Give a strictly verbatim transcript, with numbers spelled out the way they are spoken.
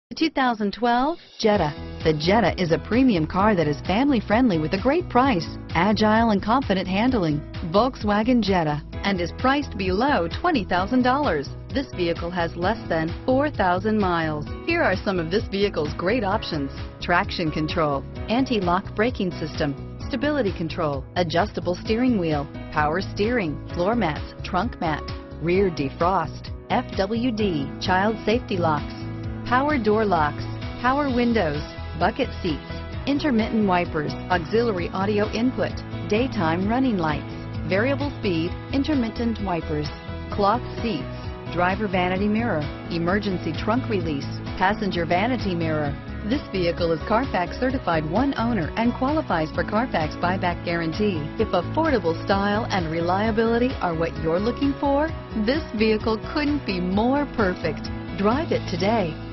two thousand twelve Jetta. The Jetta is a premium car that is family friendly with a great price, agile and confident handling. Volkswagen Jetta, and is priced below twenty thousand dollars. This vehicle has less than four thousand miles. Here are some of this vehicle's great options: traction control, anti-lock braking system, stability control, adjustable steering wheel, power steering, floor mats, trunk mat, rear defrost, F W D, child safety locks, power door locks, power windows, bucket seats, intermittent wipers, auxiliary audio input, daytime running lights, variable speed, intermittent wipers, cloth seats, driver vanity mirror, emergency trunk release, passenger vanity mirror. This vehicle is Carfax certified one owner and qualifies for Carfax buyback guarantee. If affordable style and reliability are what you're looking for, this vehicle couldn't be more perfect. Drive it today.